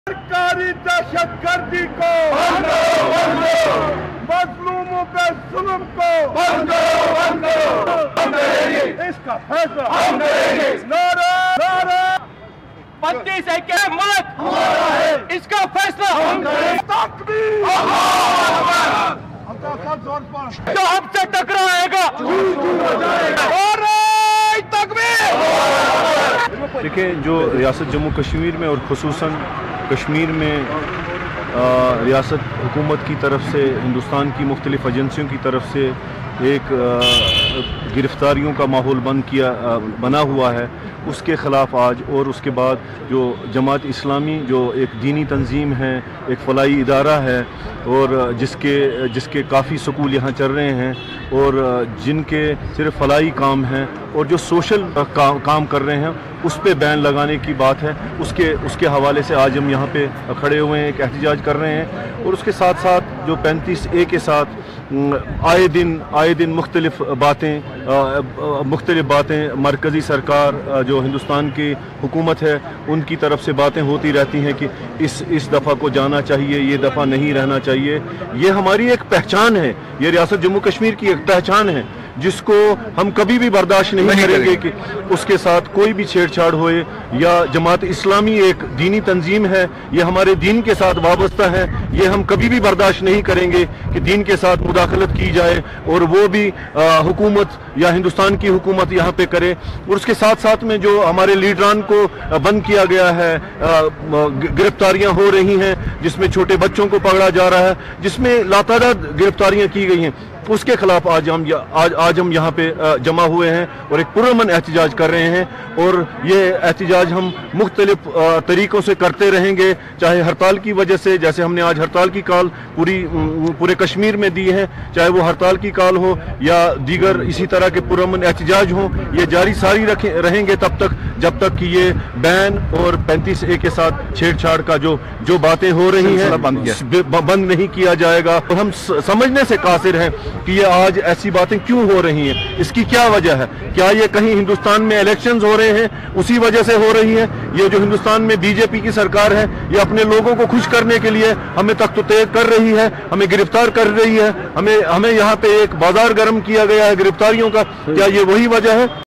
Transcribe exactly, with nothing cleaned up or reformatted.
सरकारी दहशतगर्दी को मजलूमों पे जुल्म को इसका फैसला नारा नारा बत्तीस के मुल्क हमारा है, इसका फैसला तकबीर जो हमसे टकराएगा और देखिए, जो रियासत जम्मू कश्मीर में और खुसूसन कश्मीर में रियासत हुकूमत की तरफ से हिंदुस्तान की मुख्तलिफ एजेंसियों की तरफ से एक गिरफ्तारियों का माहौल बन किया बना हुआ है, उसके ख़िलाफ़ आज और उसके बाद जो जमात इस्लामी जो एक दीनी तंजीम है, एक फलाई इदारा है और जिसके जिसके काफ़ी स्कूल यहाँ चल रहे हैं और जिनके सिर्फ फलाई काम हैं और जो सोशल का, काम कर रहे हैं उस पे बैन लगाने की बात है, उसके उसके हवाले से आज हम यहाँ पे खड़े हुए हैं, एक एहतजाज कर रहे हैं। और उसके साथ साथ जो पैंतीस ए के साथ आए दिन आए दिन मुख्तलिफ बातें मुख्तलिफ बातें मरकज़ी सरकार जो हिंदुस्तान की हुकूमत है उनकी तरफ से बातें होती रहती हैं कि इस इस दफ़ा को जाना चाहिए, ये दफ़ा नहीं रहना चाहिए। ये हमारी एक पहचान है, ये रियासत जम्मू कश्मीर की एक पहचान है जिसको हम कभी भी बर्दाश्त नहीं, नहीं करेंगे कि उसके साथ कोई भी छेड़छाड़ होए। या जमात इस्लामी एक दीनी तंजीम है, ये हमारे दीन के साथ वाबस्ता है, ये हम कभी भी बर्दाश्त नहीं करेंगे कि दीन के साथ मुदाखलत की जाए और वो भी हुकूमत या हिंदुस्तान की हुकूमत यहाँ पे करे। और उसके साथ साथ में जो हमारे लीडरान को बंद किया गया है, गिरफ्तारियाँ हो रही हैं जिसमें छोटे बच्चों को पकड़ा जा रहा है, जिसमें लातादाद गिरफ्तारियाँ की गई हैं, उसके खिलाफ आज हम आज आज हम यहाँ पे जमा हुए हैं और एक पुरअमन एहतजाज कर रहे हैं। और ये एहतजाज हम मुख्तलिफ तरीक़ों से करते रहेंगे, चाहे हड़ताल की वजह से, जैसे हमने आज हड़ताल की कॉल पूरी पूरे कश्मीर में दी है, चाहे वो हड़ताल की कॉल हो या दीगर इसी तरह के पुरअमन एहतजाज हों, ये जारी सारी रखें रहेंगे तब तक जब तक कि ये बैन और पैंतीस ए के साथ छेड़छाड़ का जो जो बातें हो रही हैं बंद नहीं किया जाएगा। और हम समझने से कासिर हैं कि ये आज ऐसी बातें क्यों हो रही हैं, इसकी क्या वजह है। क्या ये कहीं हिंदुस्तान में इलेक्शंस हो रहे हैं उसी वजह से हो रही है? ये जो हिंदुस्तान में बीजेपी की सरकार है ये अपने लोगों को खुश करने के लिए हमें तख्त तेग कर रही है, हमें गिरफ्तार कर रही है, हमें हमें यहाँ पे एक बाजार गर्म किया गया है गिरफ्तारियों का, क्या ये वही वजह है?